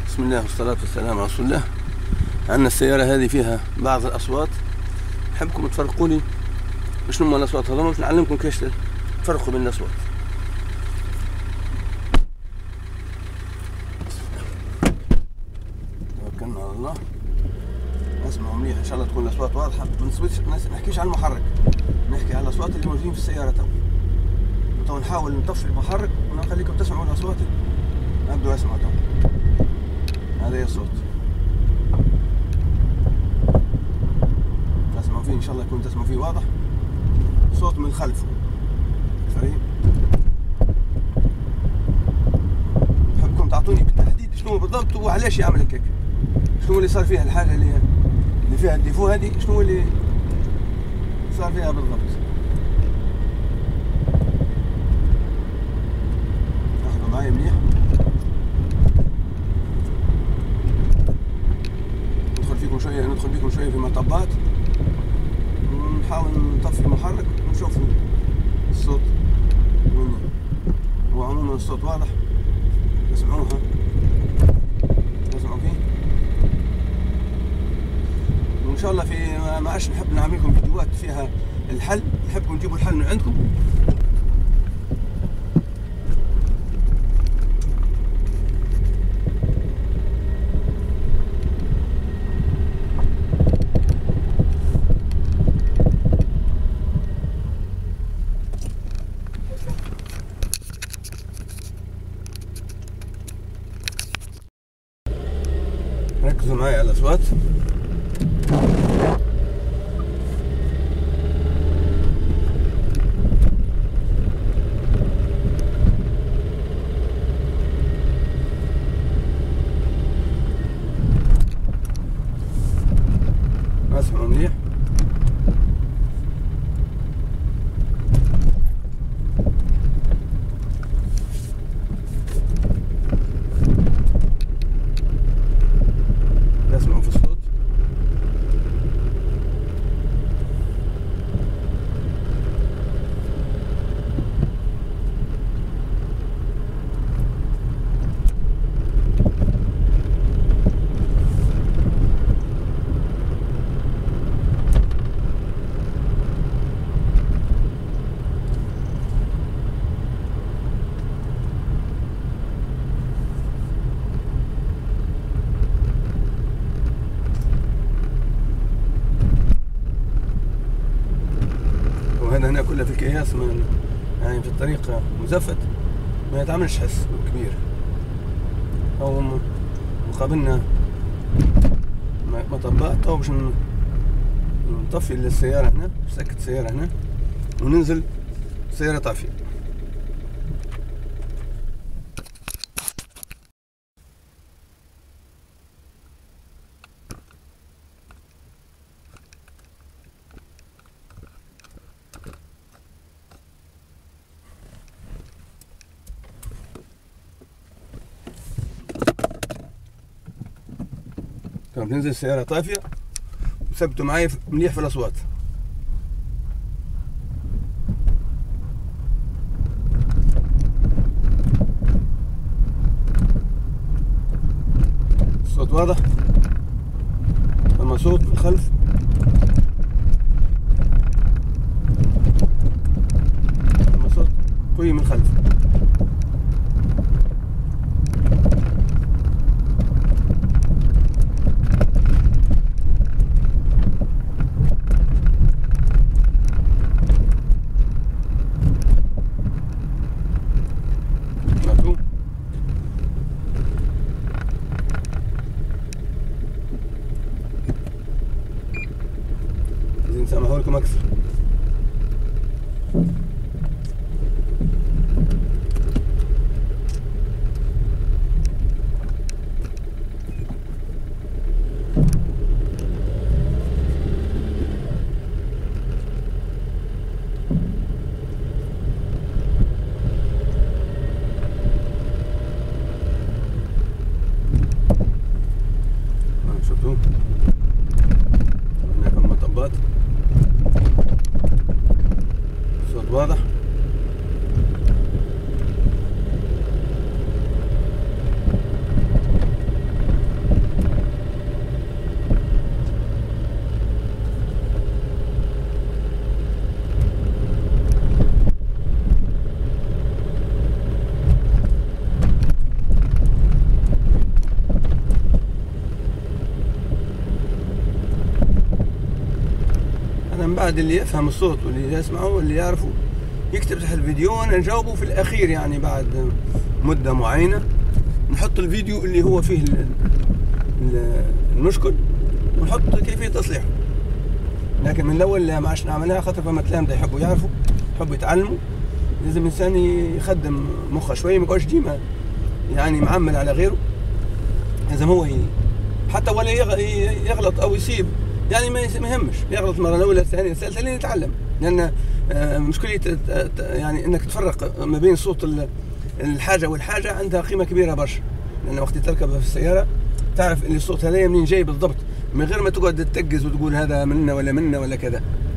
بسم الله والصلاة والسلام على رسول الله. عندنا السيارة هذه فيها بعض الأصوات، نحبكم تفرقوا لي شنو هما الأصوات هذوما باش نعلمكم كيفاش تفرقوا بين الأصوات. توكلنا على الله، اسمعوا مليح إن شاء الله تكون الأصوات واضحة. ما نحكيش على المحرك، نحكي على الأصوات اللي موجودين في السيارة تو نحاول نطفي المحرك ونخليكم تسمعوا الأصوات. نبدأ اسمعوا تو. هذا هي الصوت، تسمعوا فيه ان شاء الله يكون تسمعوا فيه واضح. صوت من الخلف فريق. نحبكم تعطوني بالتحديد شنو بالضبط وعلاش يعمل هكاك، شنو اللي صار فيها الحاله اللي فيها الديفو هذه، شنو اللي صار فيها بالضبط. لاحظوا معايا مليح. ندخل بكم شويه في مطبات ونحاول نطفي المحرك ونشوفوا الصوت وين هو. عموما الصوت واضح، تسمعوها تسمعوا فيه. وان شاء الله في ما عادش نحب نعملكم فيديوهات فيها الحل، نحبكم تجيبوا الحل من عندكم. ركزوا معي على الأصوات. اسمعوا مليح. اسمعوا في الصوت. وهذا هنا كله في الكياس، يعني في الطريق مزفت، ما يتعملش حس كبير. أو مقابلنا مطبات تو باش نطفي السيارة هنا، نسكت السيارة هنا وننزل السيارة طافية. بننزل السيارة طافية وثبتوا معي مليح في الأصوات. الصوت واضح، أما صوت من الخلف أما صوت قوي من الخلف. سامحوا لكم أكثر. شفتوا هناك مطبات. من بعد اللي يفهم الصوت واللي يسمعه واللي يعرفه يكتب تحت الفيديو وانا نجاوبه في الاخير، يعني بعد مدة معينة نحط الفيديو اللي هو فيه المشكل ونحط كيفية تصليحه. لكن من الاول ما عادش نعملها خاطر فما تلامذة يحبوا يعرفوا يحبوا يتعلموا. لازم الانسان يخدم مخه شوية، ما يقعدش ديما يعني معمل على غيره. لازم هو حتى ولا يغلط او يسيب، يعني ما يهمش يغلط المره الاولى الثانيه الثالثه لين يتعلم. لان مشكله يعني انك تفرق ما بين صوت الحاجه والحاجه عندها قيمه كبيره برشا. لان وقت تركب في السياره تعرف ان الصوت هذا منين جاي بالضبط، من غير ما تقعد تتقز وتقول هذا منا ولا كذا.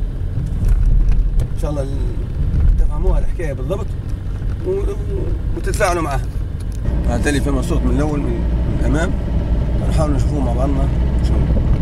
ان شاء الله تفهموها الحكايه بالضبط وتتفاعلوا معها. هاتلي فما صوت من الاول من الامام، نحاول نشوفوه مع بعضنا شنو.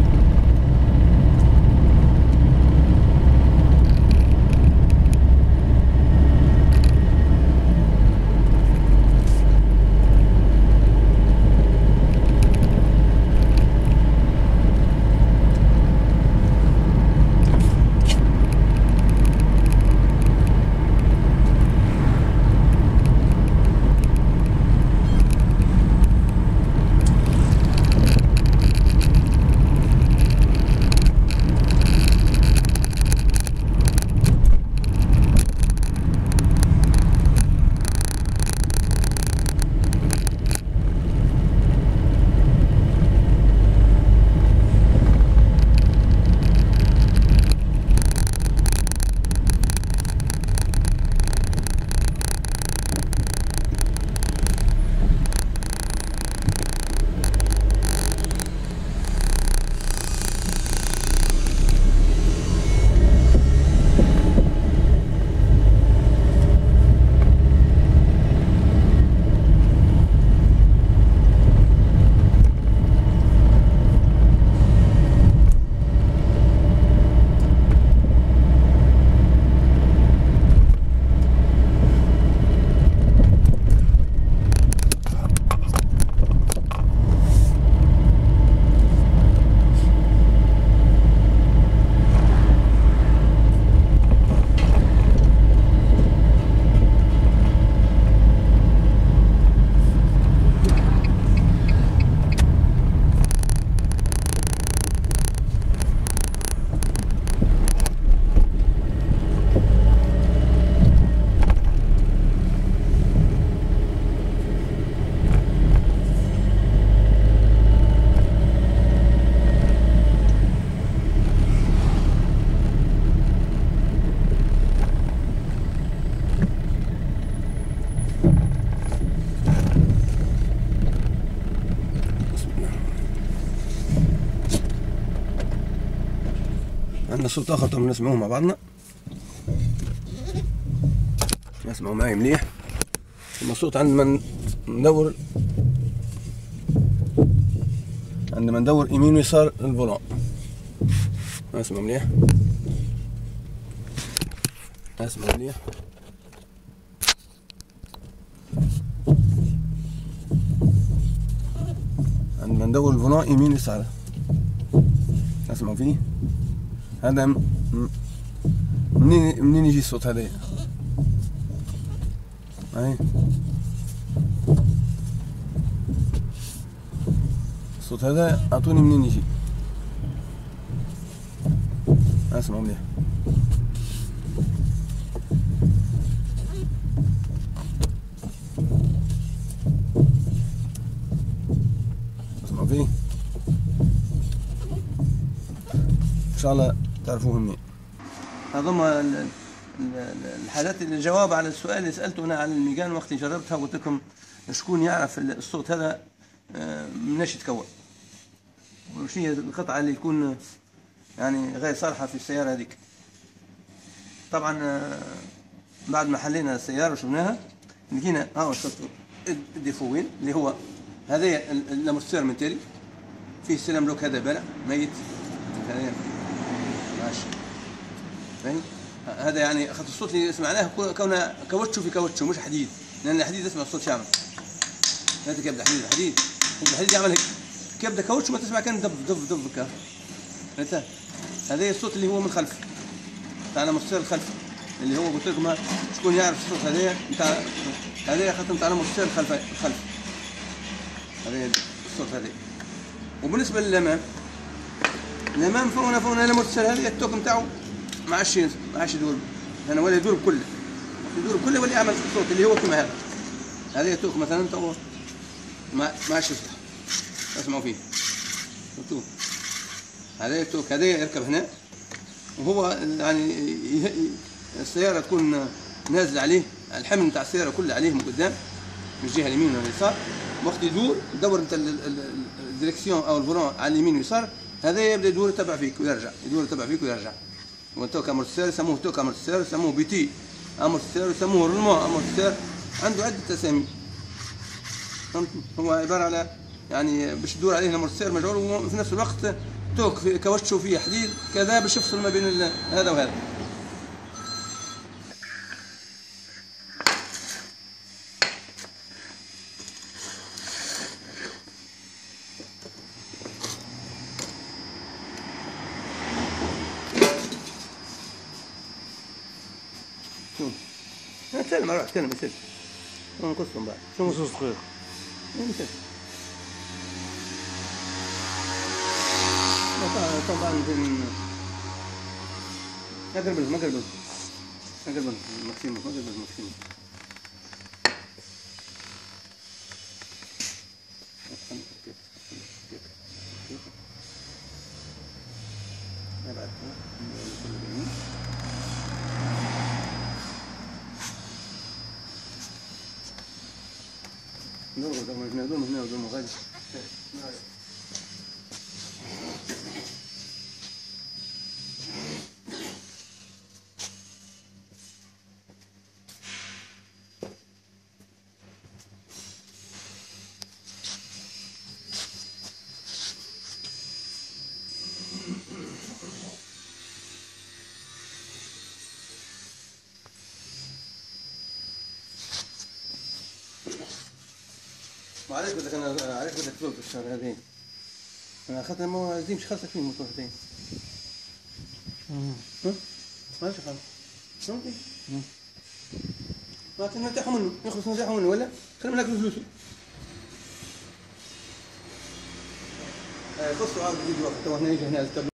عندنا صوت اخر طبعا نسمعوه مع بعضنا، نسمعوا معي مليح. الصوت عندما ندور يمين ويسار الفولون، اسمع مليح اسمع مليح. عندما ندور الفولون يمين ويسار اسمعوا فيه. هذا منين يجي الصوت هذا؟ اهي الصوت هذا اعطوني منين يجي، اسمعوا مليح. اسمعوا فيه ان شاء الله تعرفوه منين. هذوما الحالات اللي الجواب على السؤال اللي سألته أنا على الميجان وقت جربتها قلت لكم شكون يعرف الصوت هذا مناش يتكون، وش هي القطعة اللي تكون يعني غير صالحة في السيارة هذيك. طبعا بعد ما حلينا السيارة وشفناها لقينا شفتوا الديفوين اللي هو هذا الامورتيسور من تالي فيه سلم لوك هذا بلع ميت هذا ماشي فاهم. هذا يعني خط الصوت اللي سمعناه كونه كاوتشو في كاوتشو مش حديد، لان الحديد يسمع الصوت شامل. هذا كيبدا الحديد يعمل هيك، كيبدا كاوتشو ما تسمع كان دب دب دب كا. هذا الصوت اللي هو من خلف تاع الموتوسير الخلفي اللي هو قلت لكم شكون يعرف الصوت هذايا نتاع هذايا خاطر نتاع الموتوسير الخلفي هذايا الصوت هذايا. وبالنسبه للامام فونا الموتوسير هذايا التوك نتاعو ما عادش يدور، انا ولا يدور كله ولا يعمل الصوت اللي هو كما هذا توك مثلا تو ما عادش يصلح اسمعوا فيه. شفتوه هذا التوك هذا يركب هنا وهو يعني السيارة تكون نازلة عليه، الحمل نتاع السيارة كله عليه من قدام من الجهة اليمين واليسار، وقت يدور نتاع الديريكسيون او الفولون على اليمين واليسار هذا يبدا يدور يتبع فيك ويرجع. والتوك امورتيسير يسموه توك امورتيسير، يسموه بي تي امورتيسير، يسموه رولمون امورتيسير، عنده عدة أسامي. هو عبارة على يعني باش تدور عليه الامورتيسير مجعول، وفي نفس الوقت توك كاوشتشو فيه حديد كذا باش يفصل ما بين هذا وهذا. سلم روح تكلم يسلم ونقصهم بعد. شو نصوص دقيق؟ يسلم طبعا ما قربل ماكسيموم نضرب من هنا ودوم غادي. معليش بدك انا عارف بدك تفوت الشهر هذين، انا خاطر ما لازمش خاصك فيه الموتور هذين. ماشي خلاص فهمتي؟ ما نرتاحوا منه، يخلص نرتاحوا منه ولا خلينا ناكلوا فلوسه. قصوا عاد الفيديو تو هنا يجي هنا